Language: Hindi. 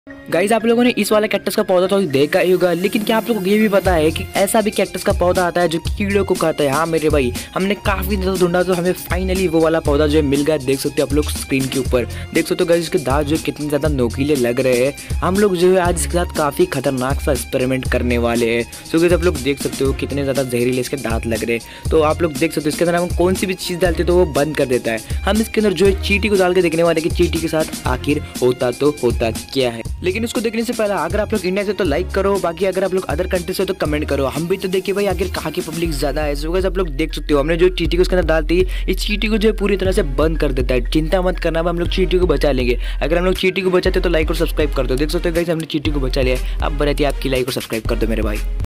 गाइस आप लोगों ने इस वाले कैक्टस का पौधा तो देखा ही होगा, लेकिन क्या आप लोगों को ये भी पता है कि ऐसा भी कैक्टस का पौधा आता है जो कीड़ों को खाता है। हाँ मेरे भाई, हमने काफी दिनों ढूंढा तो हमें फाइनली वो वाला पौधा जो है मिल गया। देख सकते हो आप लोग स्क्रीन के ऊपर, देख सकते हो गाइस इसके दांत जो कितने ज्यादा नोकीले लग रहे हैं। हम लोग जो है आज इसके साथ काफी खतरनाक सा एक्सपेरिमेंट करने वाले हैं। सो गाइस आप लोग देख सकते हो कितने ज्यादा जहरीले इसके दांत लग रहे हैं। तो आप लोग देख सकते हो इसके अंदर हम कौन सी भी चीज डालते तो वो बंद कर देता है। हम इसके अंदर जो है चींटी को डाल के देखने वाले कि चींटी के साथ आखिर होता तो होता क्या है। लेकिन उसको देखने से पहले अगर आप लोग इंडिया से तो लाइक करो, बाकी अगर आप लोग अदर कंट्री से तो कमेंट करो। हम भी तो देखिए भाई आखिर कहाँ की पब्लिक ज्यादा है। सो गाइस आप लोग देख सकते हो हमने जो चींटी को उसके अंदर डालती है, इस चींटी को जो है पूरी तरह से बंद कर देता है। चिंता मत करना, हम लोग चींटी को बचा लेंगे। अगर हम लोग चींटी को बचाते तो लाइक और सब्सक्राइब कर दो। देख सकते हो गाइस हमने चींटी को बचा लिया। अब बराती आपकी लाइक और सब्सक्राइब कर दो मेरे भाई।